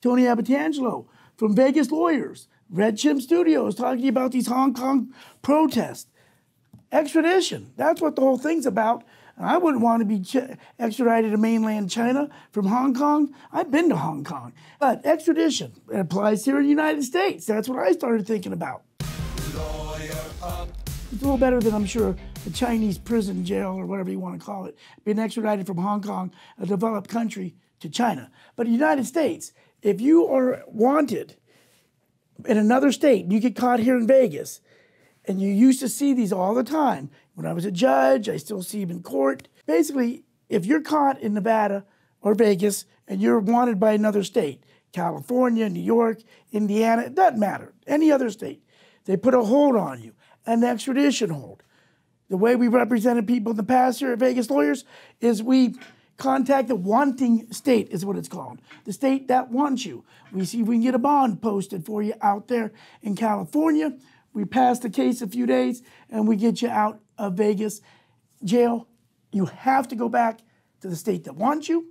Tony Abbatangelo from Vegas Lawyers, Red Chimp Studios, talking about these Hong Kong protests. Extradition, that's what the whole thing's about. I wouldn't want to be extradited to mainland China from Hong Kong. I've been to Hong Kong. But extradition, it applies here in the United States. That's what I started thinking about. It's a little better than, I'm sure, the Chinese prison jail or whatever you want to call it, being extradited from Hong Kong, a developed country, to China. But in the United States, if you are wanted in another state, you get caught here in Vegas, and you used to see these all the time. When I was a judge, I still see them in court. Basically, if you're caught in Nevada or Vegas and you're wanted by another state, California, New York, Indiana, it doesn't matter, any other state, they put a hold on you, an extradition hold. The way we represented people in the past here at Vegas Lawyers is we contact the wanting state, is what it's called. The state that wants you. We see if we can get a bond posted for you out there in California. We pass the case a few days, and we get you out of Vegas jail. You have to go back to the state that wants you.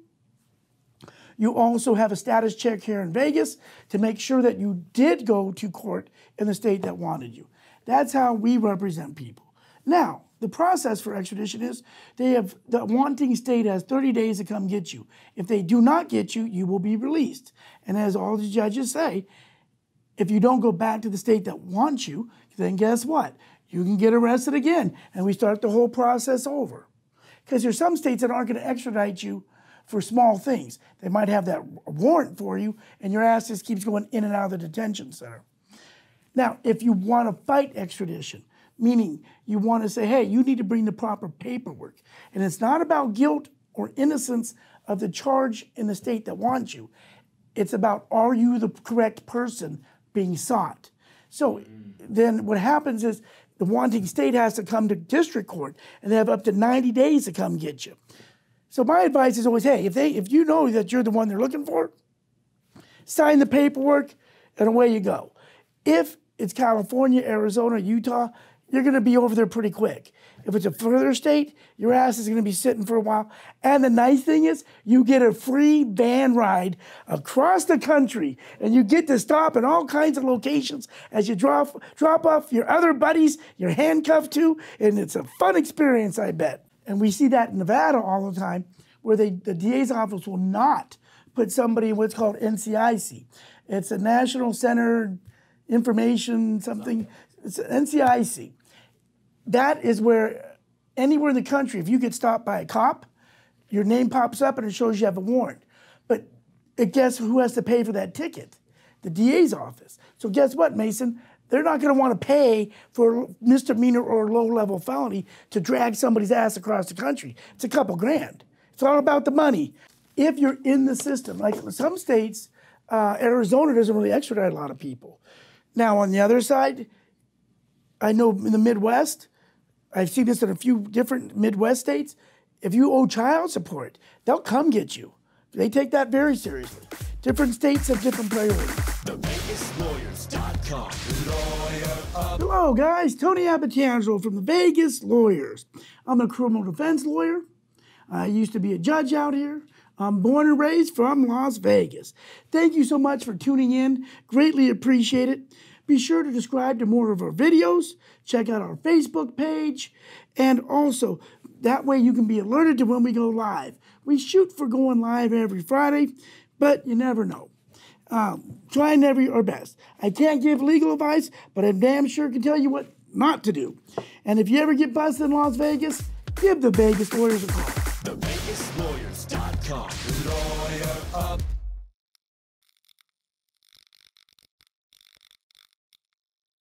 You also have a status check here in Vegas to make sure that you did go to court in the state that wanted you. That's how we represent people. Now, the process for extradition is the wanting state has 30 days to come get you. If they do not get you, you will be released. And as all the judges say, if you don't go back to the state that wants you, then guess what? You can get arrested again, and we start the whole process over. Because there's some states that aren't going to extradite you for small things. They might have that warrant for you, and your ass just keeps going in and out of the detention center. Now, if you want to fight extradition, meaning you want to say, hey, you need to bring the proper paperwork, and it's not about guilt or innocence of the charge in the state that wants you. It's about, are you the correct person being sought? So then what happens is the wanting state has to come to district court, and they have up to 90 days to come get you. So my advice is always, hey, if you know that you're the one they're looking for, sign the paperwork, and away you go. If it's California, Arizona, Utah, you're going to be over there pretty quick. If it's a further state, your ass is going to be sitting for a while. And the nice thing is, you get a free van ride across the country, and you get to stop in all kinds of locations as you drop off your other buddies you're handcuffed to, and it's a fun experience, I bet. And we see that in Nevada all the time, where the DA's office will not put somebody in what's called NCIC. It's a National Center Information something. It's NCIC. That is where anywhere in the country, if you get stopped by a cop, your name pops up and it shows you have a warrant. But guess who has to pay for that ticket? The DA's office. So guess what, Mason? They're not going to want to pay for a misdemeanor or low-level felony to drag somebody's ass across the country. It's a couple grand. It's all about the money. If you're in the system, like some states, Arizona doesn't really extradite a lot of people. Now, on the other side, I know in the Midwest, I've seen this in a few different Midwest states, if you owe child support, they'll come get you. They take that very seriously. Different states have different priorities. TheVegasLawyers.com. Hello, guys. Tony Abbatangelo from the Vegas Lawyers. I'm a criminal defense lawyer. I used to be a judge out here. I'm born and raised from Las Vegas. Thank you so much for tuning in. Greatly appreciate it. Be sure to subscribe to more of our videos. Check out our Facebook page. And also, that way you can be alerted to when we go live. We shoot for going live every Friday, but you never know. Trying our best. I can't give legal advice, but I damn sure can tell you what not to do. And if you ever get busted in Las Vegas, give the Vegas Lawyers a call. TheVegasLawyers.com. Lawyer up.